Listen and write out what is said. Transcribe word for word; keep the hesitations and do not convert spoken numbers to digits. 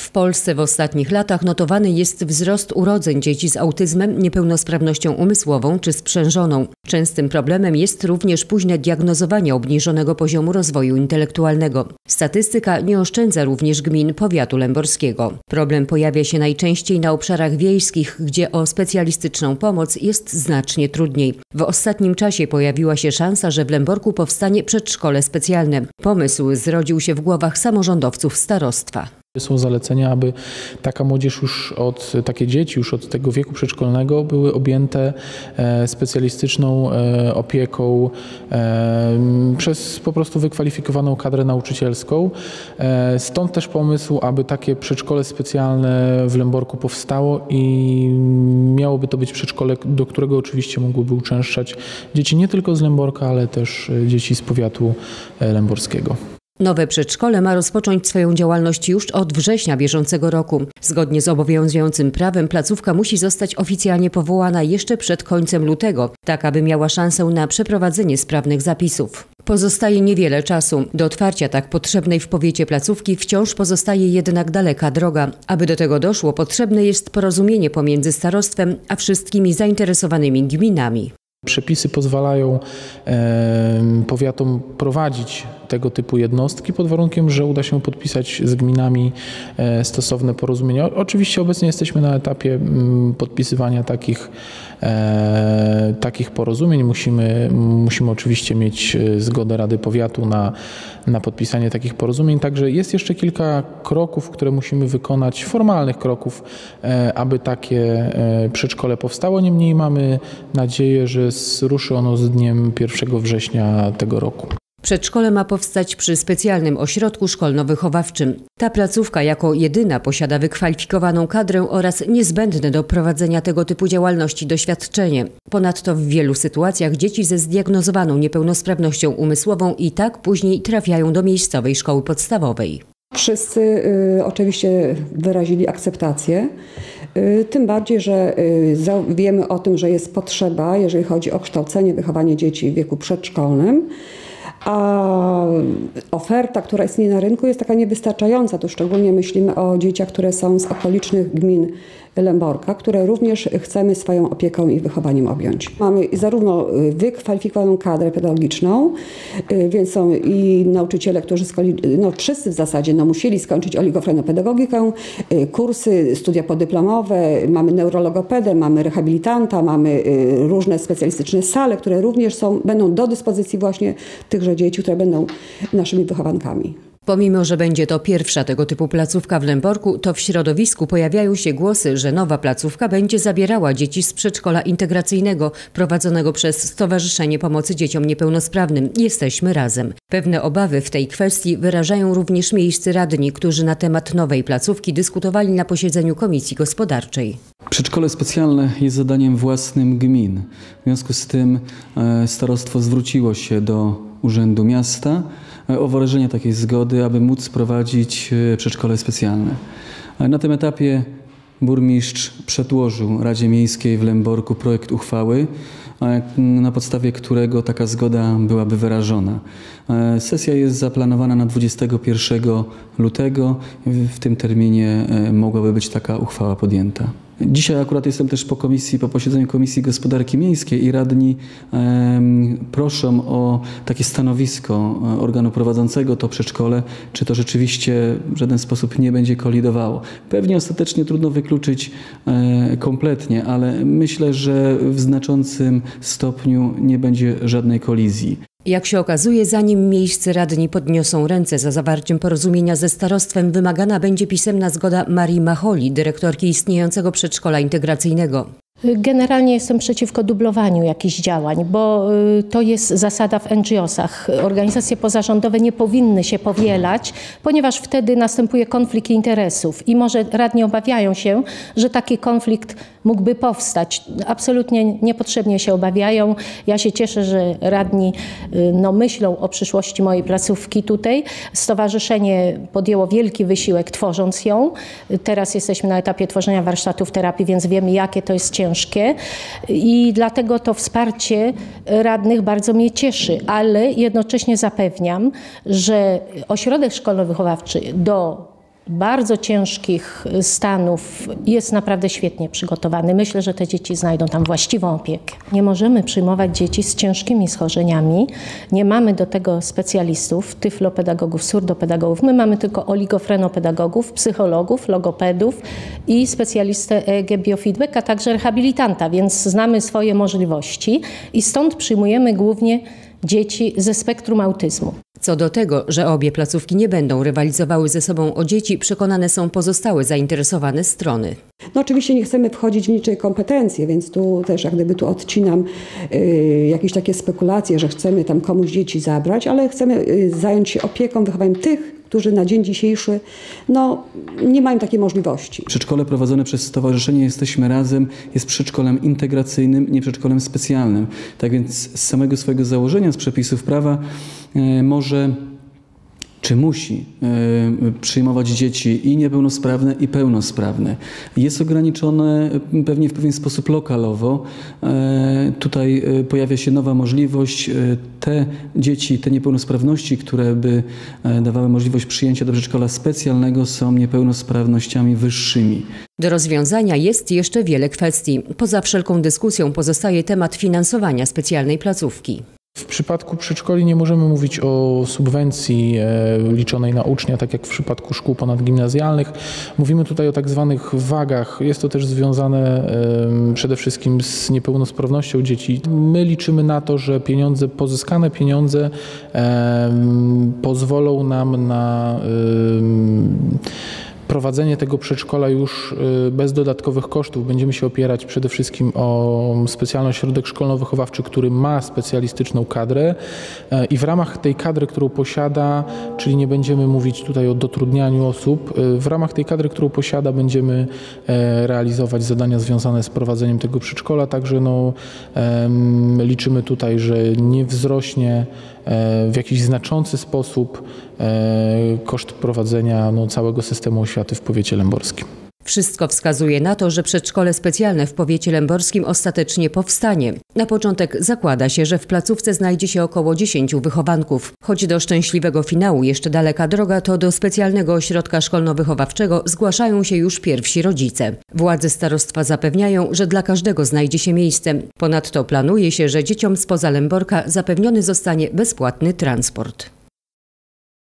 W Polsce w ostatnich latach notowany jest wzrost urodzeń dzieci z autyzmem, niepełnosprawnością umysłową czy sprzężoną. Częstym problemem jest również późne diagnozowanie obniżonego poziomu rozwoju intelektualnego. Statystyka nie oszczędza również gmin powiatu lęborskiego. Problem pojawia się najczęściej na obszarach wiejskich, gdzie o specjalistyczną pomoc jest znacznie trudniej. W ostatnim czasie pojawiła się szansa, że w Lęborku powstanie przedszkole specjalne. Pomysł zrodził się w głowach samorządowców starostwa. Są zalecenia, aby taka młodzież już od, takie dzieci już od tego wieku przedszkolnego były objęte specjalistyczną opieką przez po prostu wykwalifikowaną kadrę nauczycielską. Stąd też pomysł, aby takie przedszkole specjalne w Lęborku powstało i miałoby to być przedszkole, do którego oczywiście mogłyby uczęszczać dzieci nie tylko z Lęborka, ale też dzieci z powiatu lęborskiego. Nowe przedszkole ma rozpocząć swoją działalność już od września bieżącego roku. Zgodnie z obowiązującym prawem placówka musi zostać oficjalnie powołana jeszcze przed końcem lutego, tak aby miała szansę na przeprowadzenie sprawnych zapisów. Pozostaje niewiele czasu. Do otwarcia tak potrzebnej w powiecie placówki wciąż pozostaje jednak daleka droga. Aby do tego doszło, potrzebne jest porozumienie pomiędzy starostwem a wszystkimi zainteresowanymi gminami. Przepisy pozwalają e, powiatom prowadzić tego typu jednostki pod warunkiem, że uda się podpisać z gminami e, stosowne porozumienia. Oczywiście obecnie jesteśmy na etapie m, podpisywania takich, e, takich porozumień. Musimy, musimy oczywiście mieć zgodę Rady Powiatu na, na podpisanie takich porozumień. Także jest jeszcze kilka kroków, które musimy wykonać, formalnych kroków, e, aby takie e, przedszkole powstało. Niemniej mamy nadzieję, że ruszy ono z dniem pierwszego września tego roku. Przedszkole ma powstać przy specjalnym ośrodku szkolno-wychowawczym. Ta placówka jako jedyna posiada wykwalifikowaną kadrę oraz niezbędne do prowadzenia tego typu działalności doświadczenie. Ponadto w wielu sytuacjach dzieci ze zdiagnozowaną niepełnosprawnością umysłową i tak później trafiają do miejscowej szkoły podstawowej. Wszyscy y, oczywiście wyrazili akceptację, y, tym bardziej, że y, wiemy o tym, że jest potrzeba, jeżeli chodzi o kształcenie, wychowanie dzieci w wieku przedszkolnym, a oferta, która istnieje na rynku, jest taka niewystarczająca. Tu szczególnie myślimy o dzieciach, które są z okolicznych gmin Lęborka, które również chcemy swoją opieką i wychowaniem objąć. Mamy zarówno wykwalifikowaną kadrę pedagogiczną, więc są i nauczyciele, którzy no wszyscy w zasadzie no, musieli skończyć oligofrenopedagogikę, kursy, studia podyplomowe, mamy neurologopedę, mamy rehabilitanta, mamy różne specjalistyczne sale, które również są, będą do dyspozycji właśnie tychże dzieci, które będą naszymi wychowankami. Pomimo, że będzie to pierwsza tego typu placówka w Lęborku, to w środowisku pojawiają się głosy, że nowa placówka będzie zabierała dzieci z przedszkola integracyjnego prowadzonego przez Stowarzyszenie Pomocy Dzieciom Niepełnosprawnym Jesteśmy Razem. Pewne obawy w tej kwestii wyrażają również miejscy radni, którzy na temat nowej placówki dyskutowali na posiedzeniu Komisji Gospodarczej. Przedszkole specjalne jest zadaniem własnym gmin. W związku z tym starostwo zwróciło się do Urzędu Miasta o wyrażenie takiej zgody, aby móc prowadzić przedszkole specjalne. Na tym etapie burmistrz przedłożył Radzie Miejskiej w Lęborku projekt uchwały, na podstawie którego taka zgoda byłaby wyrażona. Sesja jest zaplanowana na dwudziestego pierwszego lutego. W tym terminie mogłaby być taka uchwała podjęta. Dzisiaj akurat jestem też po komisji, po posiedzeniu Komisji Gospodarki Miejskiej i radni e, proszą o takie stanowisko organu prowadzącego to przedszkole, czy to rzeczywiście w żaden sposób nie będzie kolidowało. Pewnie ostatecznie trudno wykluczyć e, kompletnie, ale myślę, że w znaczącym stopniu nie będzie żadnej kolizji. Jak się okazuje, zanim miejscy radni podniosą ręce za zawarciem porozumienia ze starostwem, wymagana będzie pisemna zgoda Marii Macholi, dyrektorki istniejącego przedszkola integracyjnego. Generalnie jestem przeciwko dublowaniu jakichś działań, bo to jest zasada w N G O sach. Organizacje pozarządowe nie powinny się powielać, ponieważ wtedy następuje konflikt interesów i może radni obawiają się, że taki konflikt mógłby powstać. Absolutnie niepotrzebnie się obawiają. Ja się cieszę, że radni no, myślą o przyszłości mojej placówki tutaj. Stowarzyszenie podjęło wielki wysiłek tworząc ją. Teraz jesteśmy na etapie tworzenia warsztatów terapii, więc wiemy, jakie to jest ciężkie i dlatego to wsparcie radnych bardzo mnie cieszy, ale jednocześnie zapewniam, że ośrodek szkolno-wychowawczy do bardzo ciężkich stanów jest naprawdę świetnie przygotowany. Myślę, że te dzieci znajdą tam właściwą opiekę. Nie możemy przyjmować dzieci z ciężkimi schorzeniami. Nie mamy do tego specjalistów, tyflopedagogów, surdopedagogów. My mamy tylko oligofrenopedagogów, psychologów, logopedów i specjalistę E E G biofeedback, a także rehabilitanta, więc znamy swoje możliwości i stąd przyjmujemy głównie dzieci ze spektrum autyzmu. Co do tego, że obie placówki nie będą rywalizowały ze sobą o dzieci, przekonane są pozostałe zainteresowane strony. No oczywiście nie chcemy wchodzić w niczyje kompetencje, więc tu też jak gdyby tu odcinam y, jakieś takie spekulacje, że chcemy tam komuś dzieci zabrać, ale chcemy y, zająć się opieką, wychowaniem tych, którzy na dzień dzisiejszy no, nie mają takiej możliwości. Przedszkole prowadzone przez Stowarzyszenie Jesteśmy Razem jest przedszkolem integracyjnym, nie przedszkolem specjalnym. Tak więc z samego swojego założenia, z przepisów prawa e, może czy musi y, przyjmować dzieci i niepełnosprawne, i pełnosprawne. Jest ograniczone pewnie w pewien sposób lokalowo. Y, tutaj y, pojawia się nowa możliwość. Y, te dzieci, te niepełnosprawności, które by y, dawały możliwość przyjęcia do przedszkola specjalnego, są niepełnosprawnościami wyższymi. Do rozwiązania jest jeszcze wiele kwestii. Poza wszelką dyskusją pozostaje temat finansowania specjalnej placówki. W przypadku przedszkoli nie możemy mówić o subwencji e, liczonej na ucznia, tak jak w przypadku szkół ponadgimnazjalnych. Mówimy tutaj o tak zwanych wagach. Jest to też związane e, przede wszystkim z niepełnosprawnością dzieci. My liczymy na to, że pieniądze, pozyskane pieniądze e, pozwolą nam na e, prowadzenie tego przedszkola już bez dodatkowych kosztów. Będziemy się opierać przede wszystkim o specjalny ośrodek szkolno-wychowawczy, który ma specjalistyczną kadrę i w ramach tej kadry, którą posiada, czyli nie będziemy mówić tutaj o dotrudnianiu osób, w ramach tej kadry, którą posiada, będziemy realizować zadania związane z prowadzeniem tego przedszkola, także no, liczymy tutaj, że nie wzrośnie w jakiś znaczący sposób koszt prowadzenia no, całego systemu oświaty w powiecie lęborskim. Wszystko wskazuje na to, że przedszkole specjalne w powiecie lęborskim ostatecznie powstanie. Na początek zakłada się, że w placówce znajdzie się około dziesięciu wychowanków. Choć do szczęśliwego finału jeszcze daleka droga, to do specjalnego ośrodka szkolno-wychowawczego zgłaszają się już pierwsi rodzice. Władze starostwa zapewniają, że dla każdego znajdzie się miejsce. Ponadto planuje się, że dzieciom spoza Lęborka zapewniony zostanie bezpłatny transport.